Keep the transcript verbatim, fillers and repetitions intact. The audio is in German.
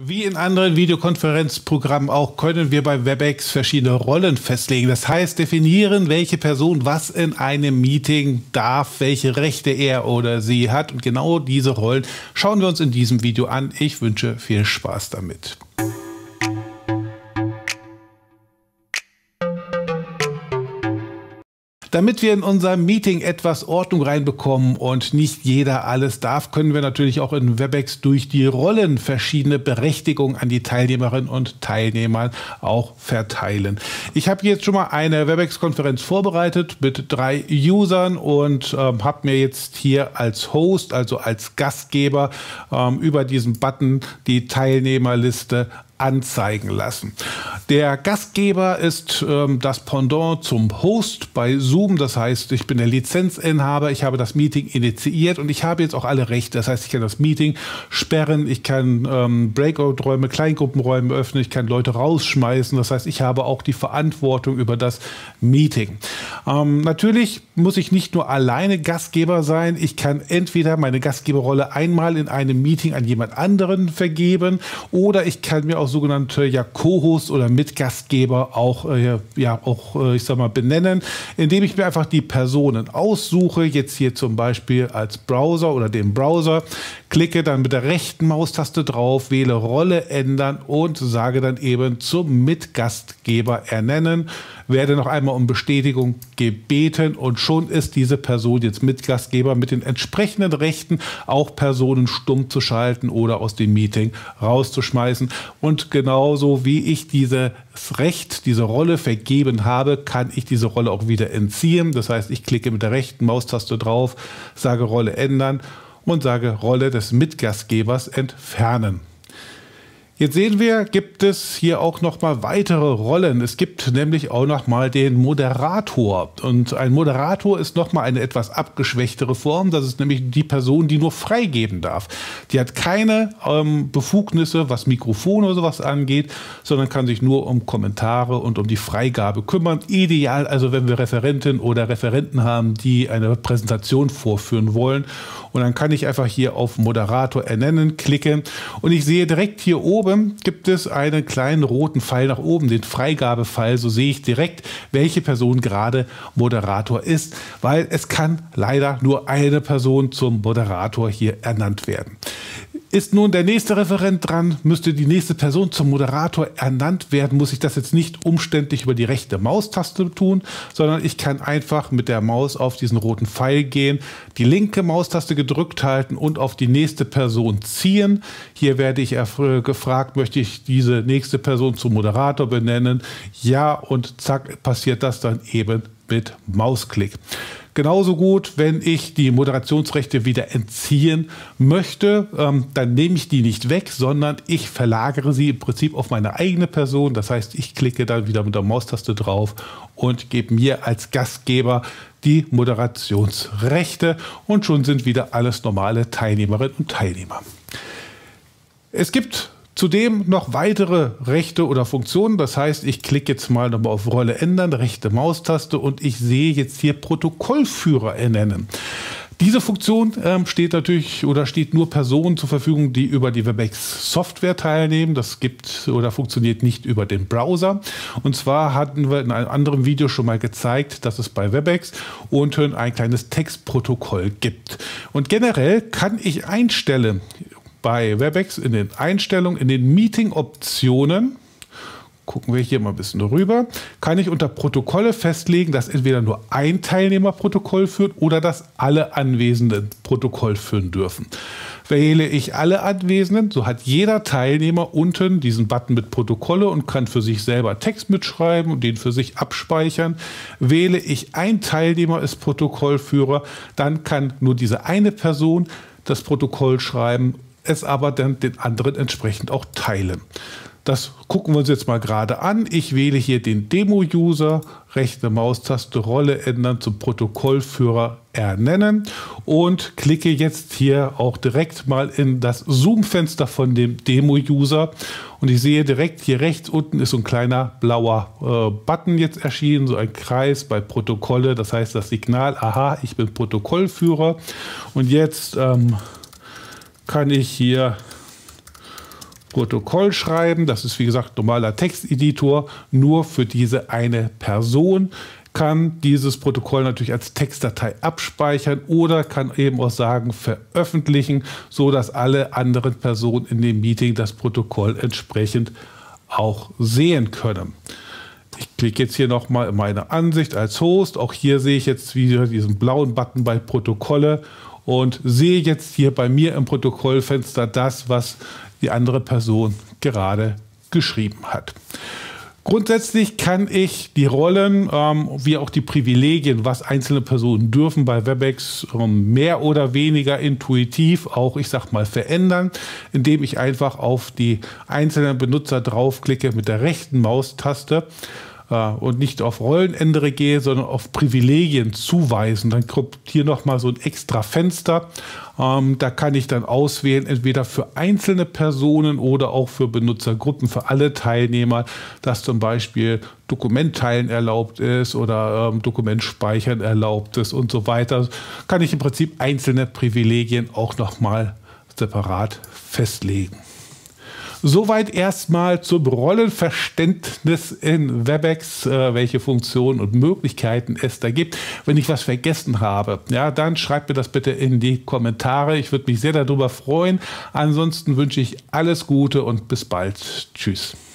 Wie in anderen Videokonferenzprogrammen auch können wir bei Webex verschiedene Rollen festlegen. Das heißt, definieren, welche Person was in einem Meeting darf, welche Rechte er oder sie hat. Und genau diese Rollen schauen wir uns in diesem Video an. Ich wünsche viel Spaß damit. Damit wir in unser Meeting etwas Ordnung reinbekommen und nicht jeder alles darf, können wir natürlich auch in Webex durch die Rollen verschiedene Berechtigungen an die Teilnehmerinnen und Teilnehmer auch verteilen. Ich habe jetzt schon mal eine Webex-Konferenz vorbereitet mit drei Usern und ähm, habe mir jetzt hier als Host, also als Gastgeber, ähm, über diesen Button die Teilnehmerliste anzeigen lassen. Der Gastgeber ist ähm, das Pendant zum Host bei Zoom. Das heißt, ich bin der Lizenzinhaber, ich habe das Meeting initiiert und ich habe jetzt auch alle Rechte. Das heißt, ich kann das Meeting sperren, ich kann ähm, Breakout-Räume, Kleingruppenräume öffnen, ich kann Leute rausschmeißen. Das heißt, ich habe auch die Verantwortung über das Meeting. Ähm, natürlich muss ich nicht nur alleine Gastgeber sein. Ich kann entweder meine Gastgeberrolle einmal in einem Meeting an jemand anderen vergeben oder ich kann mir auch sogenannte ja, Co-Host oder Mitgastgeber auch, äh, ja, auch äh, ich sag mal, benennen, indem ich mir einfach die Personen aussuche, jetzt hier zum Beispiel als Browser oder den Browser, klicke dann mit der rechten Maustaste drauf, wähle Rolle ändern und sage dann eben zum Mitgastgeber ernennen, werde noch einmal um Bestätigung gebeten und schon ist diese Person jetzt Mitgastgeber mit den entsprechenden Rechten, auch Personen stumm zu schalten oder aus dem Meeting rauszuschmeißen. Und genauso wie ich dieses Recht, diese Rolle vergeben habe, kann ich diese Rolle auch wieder entziehen. Das heißt, ich klicke mit der rechten Maustaste drauf, sage Rolle ändern und sage Rolle des Mitgastgebers entfernen. Jetzt sehen wir, gibt es hier auch noch mal weitere Rollen. Es gibt nämlich auch noch mal den Moderator. Und ein Moderator ist noch mal eine etwas abgeschwächtere Form. Das ist nämlich die Person, die nur freigeben darf. Die hat keine ähm, Befugnisse, was Mikrofon oder sowas angeht, sondern kann sich nur um Kommentare und um die Freigabe kümmern. Ideal, also wenn wir Referentinnen oder Referenten haben, die eine Präsentation vorführen wollen. Und dann kann ich einfach hier auf Moderator ernennen klicken. Und ich sehe direkt hier oben, gibt es einen kleinen roten Pfeil nach oben, den Freigabepfeil. So sehe ich direkt, welche Person gerade Moderator ist, weil es kann leider nur eine Person zum Moderator hier ernannt werden. Ist nun der nächste Referent dran, müsste die nächste Person zum Moderator ernannt werden, muss ich das jetzt nicht umständlich über die rechte Maustaste tun, sondern ich kann einfach mit der Maus auf diesen roten Pfeil gehen, die linke Maustaste gedrückt halten und auf die nächste Person ziehen. Hier werde ich gefragt, möchte ich diese nächste Person zum Moderator benennen? Ja, und zack, passiert das dann eben mit Mausklick. Genauso gut, wenn ich die Moderationsrechte wieder entziehen möchte, ähm, dann nehme ich die nicht weg, sondern ich verlagere sie im Prinzip auf meine eigene Person. Das heißt, ich klicke dann wieder mit der Maustaste drauf und gebe mir als Gastgeber die Moderationsrechte und schon sind wieder alles normale Teilnehmerinnen und Teilnehmer. Es gibt zudem noch weitere Rechte oder Funktionen. Das heißt, ich klicke jetzt mal nochmal auf Rolle ändern, rechte Maustaste und ich sehe jetzt hier Protokollführer ernennen. Diese Funktion ähm, steht natürlich oder steht nur Personen zur Verfügung, die über die Webex Software teilnehmen. Das gibt oder funktioniert nicht über den Browser. Und zwar hatten wir in einem anderen Video schon mal gezeigt, dass es bei Webex unten ein kleines Textprotokoll gibt. Und generell kann ich einstellen, bei Webex in den Einstellungen, in den Meeting-Optionen, gucken wir hier mal ein bisschen rüber, kann ich unter Protokolle festlegen, dass entweder nur ein Teilnehmer Protokoll führt oder dass alle Anwesenden Protokoll führen dürfen. Wähle ich alle Anwesenden, so hat jeder Teilnehmer unten diesen Button mit Protokolle und kann für sich selber Text mitschreiben und den für sich abspeichern. Wähle ich ein Teilnehmer als Protokollführer, dann kann nur diese eine Person das Protokoll schreiben, es aber dann den anderen entsprechend auch teilen. Das gucken wir uns jetzt mal gerade an. Ich wähle hier den Demo-User, rechte Maustaste, Rolle ändern, zum Protokollführer ernennen und klicke jetzt hier auch direkt mal in das Zoom-Fenster von dem Demo-User. Und ich sehe direkt hier rechts unten ist so ein kleiner blauer äh, Button jetzt erschienen, so ein Kreis bei Protokolle. Das heißt das Signal, aha, ich bin Protokollführer. Und jetzt ähm, kann ich hier Protokoll schreiben. Das ist wie gesagt normaler Texteditor, nur für diese eine Person. Kann dieses Protokoll natürlich als Textdatei abspeichern oder kann eben auch sagen, veröffentlichen, so dass alle anderen Personen in dem Meeting das Protokoll entsprechend auch sehen können. Ich klicke jetzt hier nochmal in meine Ansicht als Host. Auch hier sehe ich jetzt wieder diesen blauen Button bei Protokolle und sehe jetzt hier bei mir im Protokollfenster das, was die andere Person gerade geschrieben hat. Grundsätzlich kann ich die Rollen ähm, wie auch die Privilegien, was einzelne Personen dürfen, bei Webex ähm, mehr oder weniger intuitiv auch, ich sag mal, verändern, indem ich einfach auf die einzelnen Benutzer draufklicke mit der rechten Maustaste äh, und nicht auf Rollen ändere gehe, sondern auf Privilegien zuweisen. Dann kommt hier nochmal so ein extra Fenster. Ähm, da kann ich dann auswählen, entweder für einzelne Personen oder auch für Benutzergruppen, für alle Teilnehmer, dass zum Beispiel Dokumentteilen erlaubt ist oder ähm, Dokumentspeichern erlaubt ist und so weiter. Kann ich im Prinzip einzelne Privilegien auch nochmal separat festlegen. Soweit erstmal zum Rollenverständnis in Webex, äh, welche Funktionen und Möglichkeiten es da gibt. Wenn ich was vergessen habe, ja, dann schreibt mir das bitte in die Kommentare. Ich würde mich sehr darüber freuen. Ansonsten wünsche ich alles Gute und bis bald. Tschüss.